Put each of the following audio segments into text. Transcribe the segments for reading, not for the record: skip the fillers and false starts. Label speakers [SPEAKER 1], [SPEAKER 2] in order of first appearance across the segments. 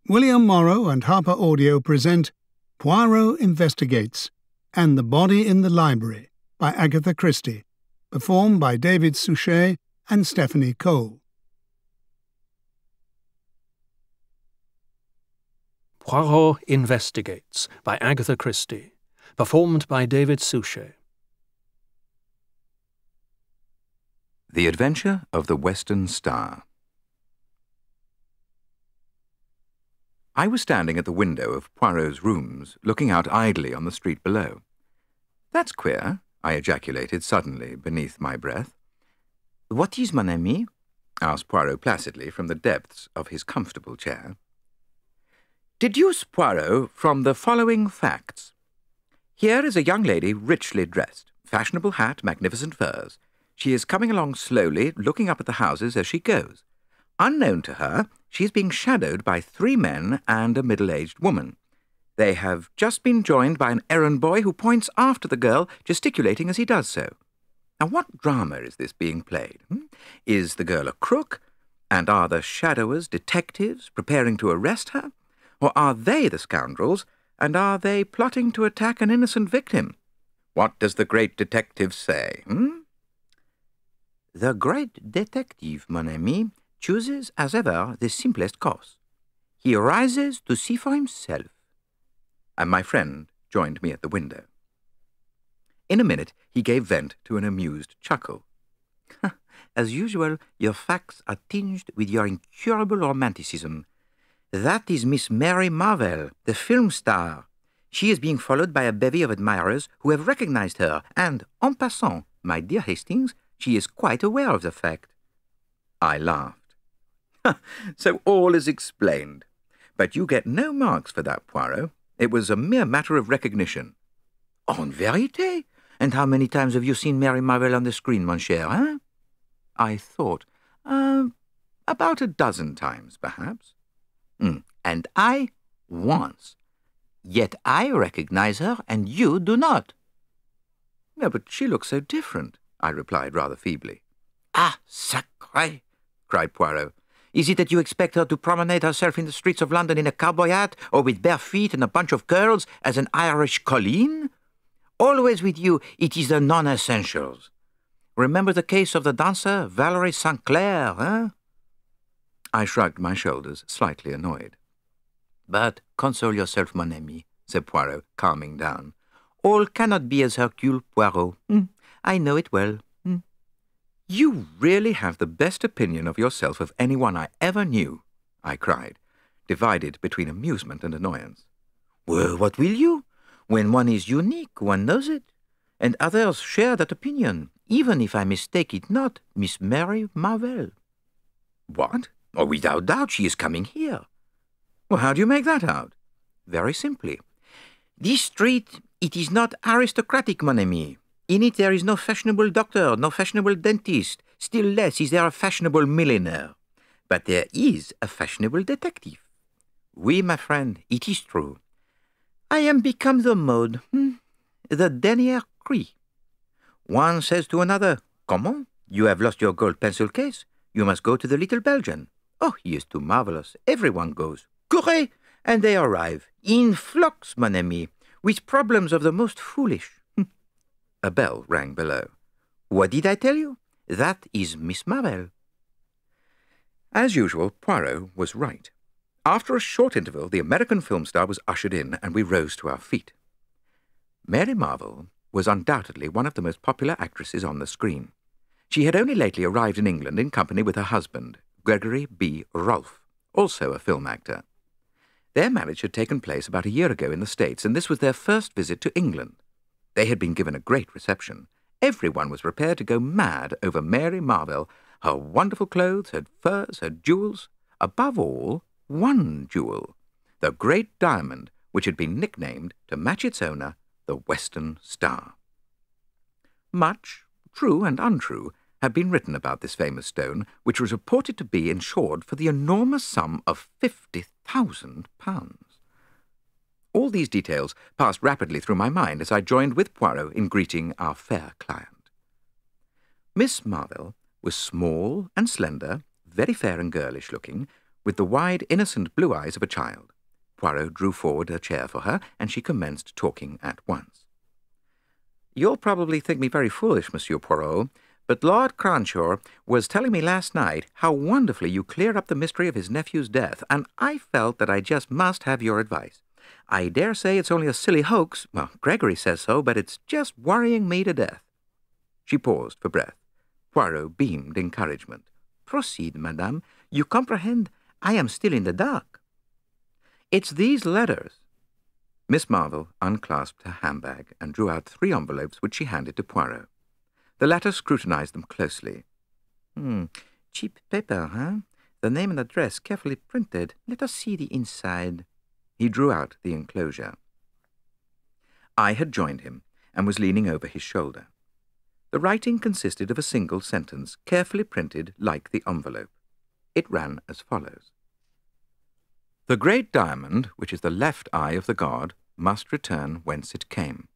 [SPEAKER 1] William Morrow and Harper Audio present Poirot Investigates and The Body in the Library by Agatha Christie, performed by David Suchet and Stephanie Cole.
[SPEAKER 2] Poirot Investigates by Agatha Christie, performed by David Suchet.
[SPEAKER 3] The Adventure of the Western Star. I was standing at the window of Poirot's rooms, looking out idly on the street below. "That's queer," I ejaculated suddenly beneath my breath. "What is, mon ami?" asked Poirot placidly from the depths of his comfortable chair. "Deduce, Poirot, from the following facts. Here is a young lady richly dressed, fashionable hat, magnificent furs. She is coming along slowly, looking up at the houses as she goes. Unknown to her, she is being shadowed by 3 men and a middle-aged woman. They have just been joined by an errand boy who points after the girl, gesticulating as he does so. Now, what drama is this being played? Is the girl a crook? And are the shadowers detectives preparing to arrest her? Or are they the scoundrels, and are they plotting to attack an innocent victim? What does the great detective say? The great detective, mon ami, chooses, as ever, the simplest course. He rises to see for himself." And my friend joined me at the window. In a minute he gave vent to an amused chuckle. "As usual, your facts are tinged with your incurable romanticism. That is Miss Mary Marvell, the film star. She is being followed by a bevy of admirers who have recognized her, and, en passant, my dear Hastings, she is quite aware of the fact." I laughed. "So all is explained. But you get no marks for that, Poirot. It was a mere matter of recognition." "En vérité? And how many times have you seen Mary Marvell on the screen, mon cher, hein?" I thought. About a dozen times, perhaps." "And I, once. Yet I recognize her, and you do not." "No, but she looks so different," I replied rather feebly. "Ah, sacré!" cried Poirot. "Is it that you expect her to promenade herself in the streets of London in a cowboy hat, or with bare feet and a bunch of curls, as an Irish colleen? Always with you it is the non-essentials. Remember the case of the dancer, Valerie St. Clair, eh?" I shrugged my shoulders, slightly annoyed. "But console yourself, mon ami," said Poirot, calming down. "All cannot be as Hercule Poirot. I know it well." "You really have the best opinion of yourself of anyone I ever knew," I cried, divided between amusement and annoyance. "Well, what will you? When one is unique, one knows it, and others share that opinion, even if I mistake it not, Miss Mary Marvell." "What? Oh, without doubt she is coming here." "Well, how do you make that out?" "Very simply. This street, it is not aristocratic, mon ami. In it there is no fashionable doctor, no fashionable dentist, still less is there a fashionable millionaire. But there is a fashionable detective. Oui, my friend, it is true. I am become the mode, the dernier cri. One says to another, 'Comment? You have lost your gold pencil case? You must go to the little Belgian. Oh, he is too marvelous. Everyone goes. Courez!' And they arrive, in flocks, mon ami, with problems of the most foolish." A bell rang below. "What did I tell you? That is Miss Marvell." As usual, Poirot was right. After a short interval, the American film star was ushered in, and we rose to our feet. Mary Marvell was undoubtedly one of the most popular actresses on the screen. She had only lately arrived in England in company with her husband, Gregory B. Rolfe, also a film actor. Their marriage had taken place about a year ago in the States, and this was their first visit to England. They had been given a great reception. Everyone was prepared to go mad over Mary Marvell, her wonderful clothes, her furs, her jewels. Above all, one jewel, the great diamond which had been nicknamed, to match its owner, the Western Star. Much, true and untrue, had been written about this famous stone, which was reported to be insured for the enormous sum of £50,000. All these details passed rapidly through my mind as I joined with Poirot in greeting our fair client. Miss Marvell was small and slender, very fair and girlish-looking, with the wide, innocent blue eyes of a child. Poirot drew forward a chair for her, and she commenced talking at once. "You'll probably think me very foolish, Monsieur Poirot, but Lord Cronshaw was telling me last night how wonderfully you cleared up the mystery of his nephew's death, and I felt that I just must have your advice. I dare say it's only a silly hoax. Well, Gregory says so, but it's just worrying me to death." She paused for breath. Poirot beamed encouragement. "Proceed, madame. You comprehend, I am still in the dark." "It's these letters." Miss Marvel unclasped her handbag and drew out 3 envelopes which she handed to Poirot. The latter scrutinized them closely. Cheap paper, huh? The name and address carefully printed. Let us see the inside." He drew out the enclosure. I had joined him and was leaning over his shoulder. The writing consisted of a single sentence, carefully printed like the envelope. It ran as follows: "The great diamond, which is the left eye of the god, must return whence it came."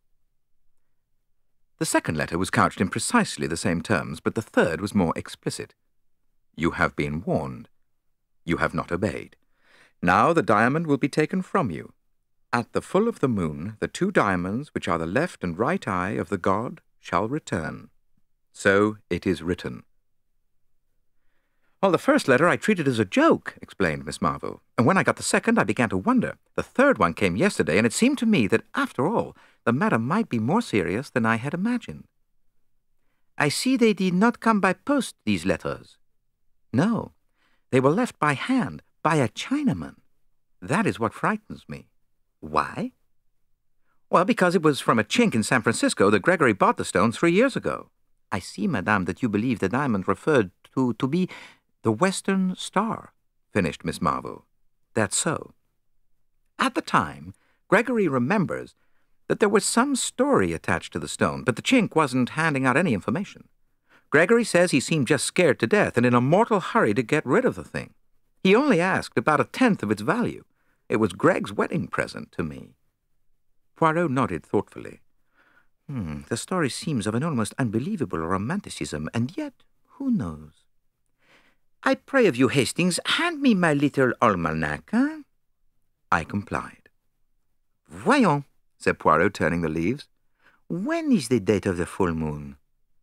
[SPEAKER 3] The second letter was couched in precisely the same terms, but the third was more explicit. "You have been warned. You have not obeyed. Now the diamond will be taken from you. At the full of the moon, the 2 diamonds, which are the left and right eye of the god, shall return. So it is written." "Well, the first letter I treated as a joke," explained Miss Marvel, "and when I got the second I began to wonder. The third one came yesterday, and it seemed to me that, after all, the matter might be more serious than I had imagined." "I see they did not come by post, these letters." "No, they were left by hand, by a Chinaman. That is what frightens me." "Why?" "Well, because it was from a chink in San Francisco that Gregory bought the stone 3 years ago." "I see, madame, that you believe the diamond referred to be the Western Star," finished Miss Marvel. "That's so. At the time, Gregory remembers that there was some story attached to the stone, but the chink wasn't handing out any information. Gregory says he seemed just scared to death and in a mortal hurry to get rid of the thing. He only asked about 1/10 of its value. It was Greg's wedding present to me." Poirot nodded thoughtfully. The story seems of an almost unbelievable romanticism, and yet, who knows?" "I pray of you, Hastings, hand me my little almanac, eh?" I complied. "Voyons," said Poirot, turning the leaves. "When is the date of the full moon?"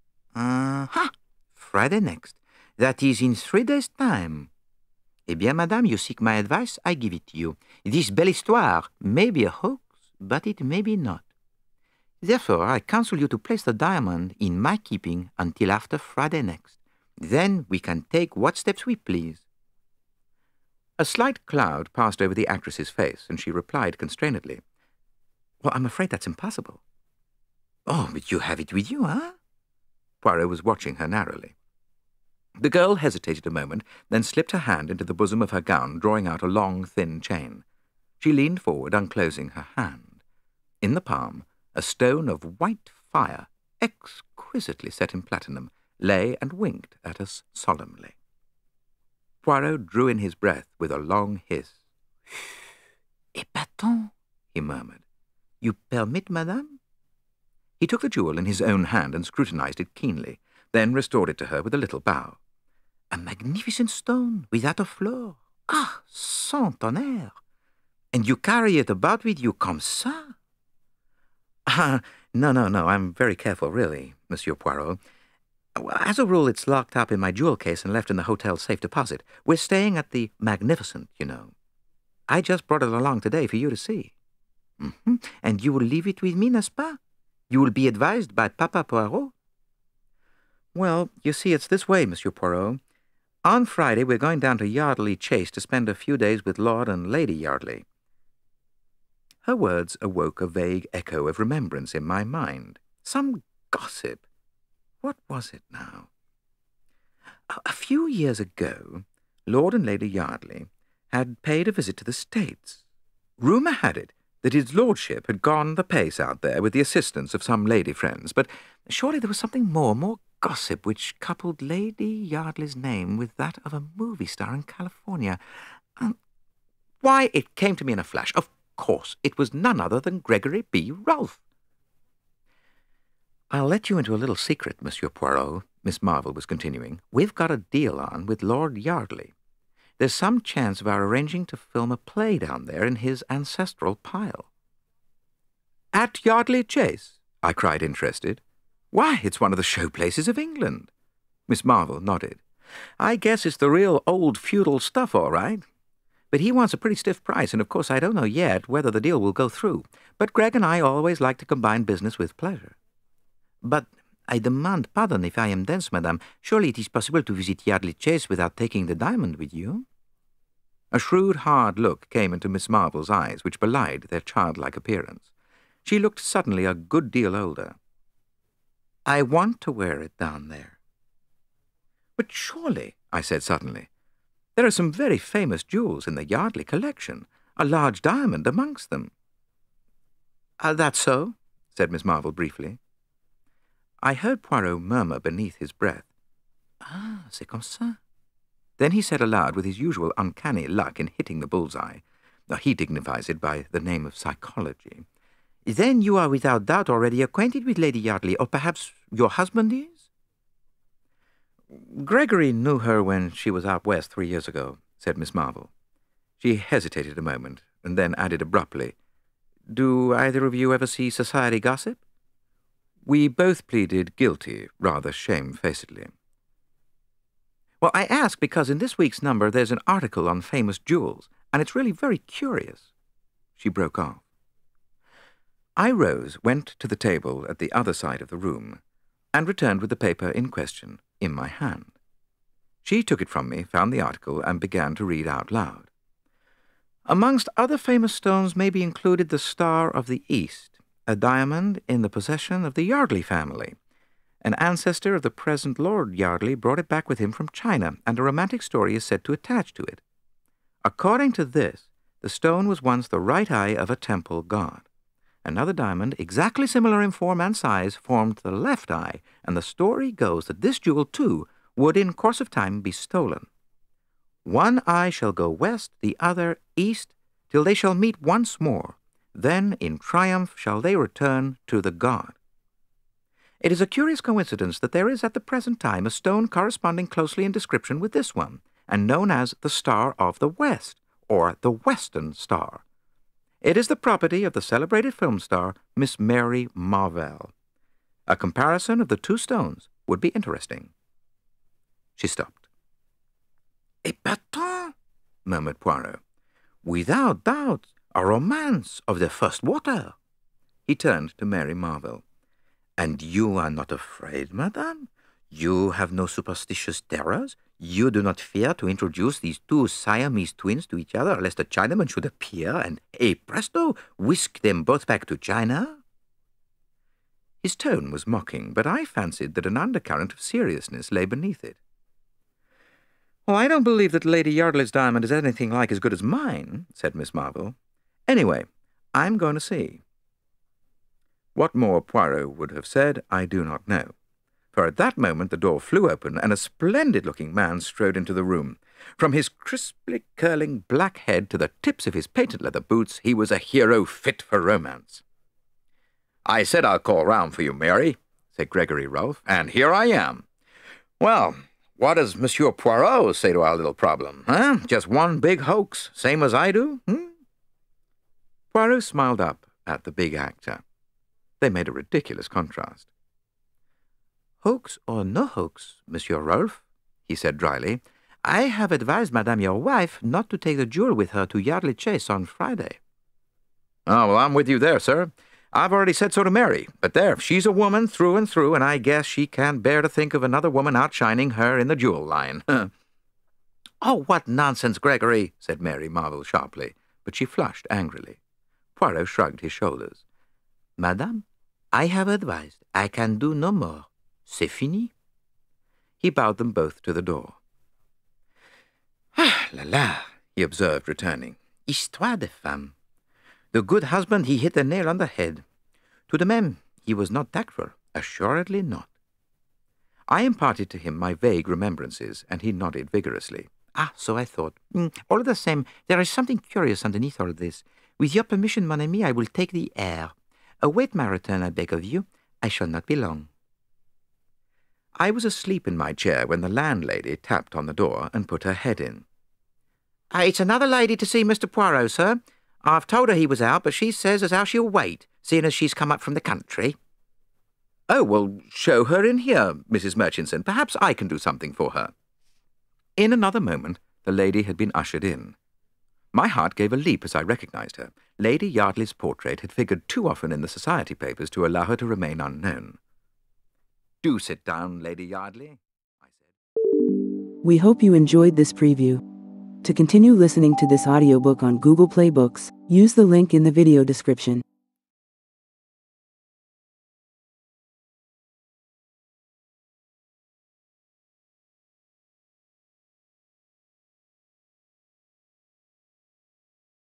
[SPEAKER 3] Friday next. That is in 3 days' time." "Eh bien, madame, you seek my advice, I give it to you. This belle histoire may be a hoax, but it may be not. Therefore, I counsel you to place the diamond in my keeping until after Friday next. Then we can take what steps we please." A slight cloud passed over the actress's face, and she replied constrainedly, "Well, I'm afraid that's impossible." "Oh, but you have it with you, huh?" Poirot was watching her narrowly. The girl hesitated a moment, then slipped her hand into the bosom of her gown, drawing out a long, thin chain. She leaned forward, unclosing her hand. In the palm, a stone of white fire, exquisitely set in platinum, lay and winked at us solemnly. Poirot drew in his breath with a long hiss. "Épatant," he murmured. "You permit, madame?" He took the jewel in his own hand and scrutinized it keenly, then restored it to her with a little bow. "A magnificent stone, without a flaw. Ah, sans tonnerre! And you carry it about with you comme ça?" No, I'm very careful, really, Monsieur Poirot. As a rule, it's locked up in my jewel case and left in the hotel safe deposit. We're staying at the Magnificent, you know. I just brought it along today for you to see." "And you will leave it with me, n'est-ce pas? You will be advised by Papa Poirot?" "Well, you see, it's this way, Monsieur Poirot. On Friday, we're going down to Yardley Chase to spend a few days with Lord and Lady Yardley." Her words awoke a vague echo of remembrance in my mind. Some gossip. What was it now? A few years ago, Lord and Lady Yardley had paid a visit to the States. Rumour had it that his lordship had gone the pace out there with the assistance of some lady friends, but surely there was something more gossip which coupled Lady Yardley's name with that of a movie star in California. Why, it came to me in a flash. Of course, it was none other than Gregory B. Rolfe. "I'll let you into a little secret, Monsieur Poirot," Miss Marvel was continuing. "We've got a deal on with Lord Yardley. there's some chance of our arranging to film a play down there in his ancestral pile." "At Yardley Chase?" I cried, interested. "Why, it's one of the show places of England." Miss Marvel nodded. "I guess it's the real old feudal stuff, all right. But he wants a pretty stiff price, and of course I don't know yet whether the deal will go through. But Greg and I always like to combine business with pleasure." "But I demand pardon if I am dense, madame. Surely it is possible to visit Yardley Chase without taking the diamond with you?" A shrewd, hard look came into Miss Marvel's eyes, which belied their childlike appearance. She looked suddenly a good deal older. "I want to wear it down there." "But surely," I said suddenly, "there are some very famous jewels in the Yardley collection, a large diamond amongst them." "That's so," said Miss Marvel briefly. I heard Poirot murmur beneath his breath, "Ah, c'est comme ça." Then he said aloud with his usual uncanny luck in hitting the bullseye. He dignifies it by the name of psychology. "Then you are without doubt already acquainted with Lady Yardley, or perhaps your husband is?" "Gregory knew her when she was out west 3 years ago," said Miss Marvel. She hesitated a moment, and then added abruptly, "Do either of you ever see society gossip?" We both pleaded guilty, rather shamefacedly. "Well, I ask because in this week's number there's an article on famous jewels, and it's really very curious." She broke off. I rose, went to the table at the other side of the room, and returned with the paper in question in my hand. She took it from me, found the article, and began to read out loud. "Amongst other famous stones may be included the Star of the East, a diamond in the possession of the Yardley family. An ancestor of the present Lord Yardley brought it back with him from China, and a romantic story is said to attach to it. According to this, the stone was once the right eye of a temple god. Another diamond, exactly similar in form and size, formed the left eye, and the story goes that this jewel, too, would in course of time be stolen. One eye shall go west, the other east, till they shall meet once more. Then in triumph shall they return to the god. It is a curious coincidence that there is at the present time a stone corresponding closely in description with this one, and known as the Star of the West, or the Western Star. It is the property of the celebrated film star, Miss Mary Marvell. A comparison of the two stones would be interesting." She stopped. "Épatant," murmured Poirot. "Without doubt, a romance of the first water." He turned to Mary Marvell. "And you are not afraid, madame? You have no superstitious terrors? You do not fear to introduce these two Siamese twins to each other, lest a Chinaman should appear and, presto, whisk them both back to China?" His tone was mocking, but I fancied that an undercurrent of seriousness lay beneath it. "Well, I don't believe that Lady Yardley's diamond is anything like as good as mine," said Miss Marvel. "Anyway, I'm going to see." What more Poirot would have said, I do not know. For at that moment the door flew open, and a splendid-looking man strode into the room. From his crisply curling black head to the tips of his patent leather boots, he was a hero fit for romance. "I said I'll call round for you, Mary," said Gregory Rolfe, "and here I am. Well, what does Monsieur Poirot say to our little problem, huh? Just one big hoax, same as I do, Poirot smiled up at the big actor. They made a ridiculous contrast. "Hoax or no hoax, Monsieur Rolfe," he said dryly, "I have advised Madame your wife not to take the jewel with her to Yardley Chase on Friday." "Oh, well, I'm with you there, sir. I've already said so to Mary. But there, she's a woman through and through, and I guess she can't bear to think of another woman outshining her in the jewel line." "Oh, what nonsense, Gregory," said Mary Marvel sharply, but she flushed angrily. Poirot shrugged his shoulders. "Madame, I have advised. I can do no more. C'est fini." He bowed them both to the door. "Ah, la la," he observed, returning. "Histoire de femme. The good husband, he hit the nail on the head. To the men, he was not tactful, assuredly not." I imparted to him my vague remembrances, and he nodded vigorously. "Ah, so I thought. All the same, there is something curious underneath all this. With your permission, mon ami, I will take the air. Await my return, I beg of you. I shall not be long." I was asleep in my chair when the landlady tapped on the door and put her head in. It's another lady to see Mr. Poirot, sir. I've told her he was out, but she says as how she'll wait, seeing as she's come up from the country. Oh, well, show her in here, Mrs. Murchison. Perhaps I can do something for her. In another moment, the lady had been ushered in. My heart gave a leap as I recognized her. Lady Yardley's portrait had figured too often in the society papers to allow her to remain unknown. Do sit down, Lady Yardley, I said.
[SPEAKER 4] We hope you enjoyed this preview. To continue listening to this audiobook on Google Play Books, use the link in the video description.